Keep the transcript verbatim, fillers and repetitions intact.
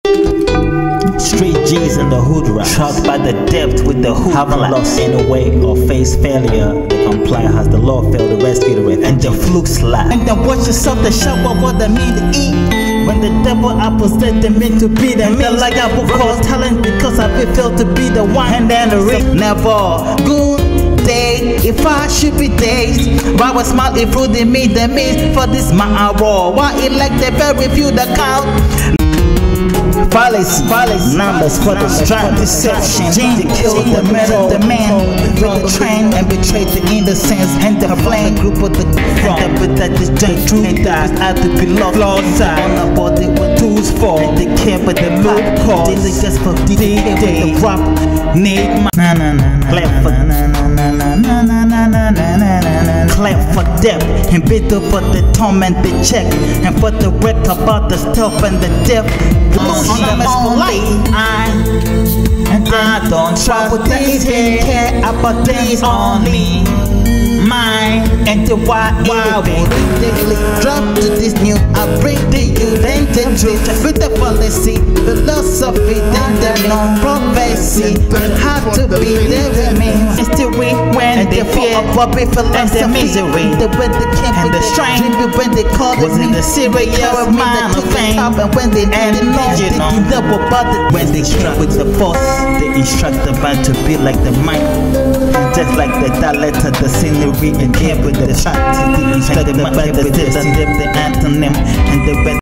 Street G's in the hood rap, shocked by the depth with the hood. Haven't lost any way or faced failure. They comply has the law failed to rescue the refugee. And the fluke slap. And then watch yourself the shower what they mean to eat. When the devil apples that they meant to be, they mean like I will call talent because I feel to be the one. And then the ring never good day. If I should be dazed, why was smile if food in me the means for this my raw? Why elect the very few the count? Fallacy, fallacy, numbers for the strike, deception, to kill the man, the man with the train and betray the innocence and the flame group of the and the that is just true and that had to be lost side on the body with tools for and they care but the loop call they just for the day the rap need my na na na clap for na na na na na na na na na clap for death and bitter for the torment they check and for the wreck about the stealth and the death. On my life, I and I don't try with things, care about things only mine and the why why would daily drop to this new I bring to you then the truth with the policy, philosophy, then the no prophecy. You have to be there with me. History when they fear what we feel and the misery, the way they came and the strength when they call was in the serious mind of fame. And when they didn't know, they didn't know about it. When they struck with the force, they instruct the band to be like the mind. Just like the dialect of the scenery and here with the shot, the instruct the band, the antonym and the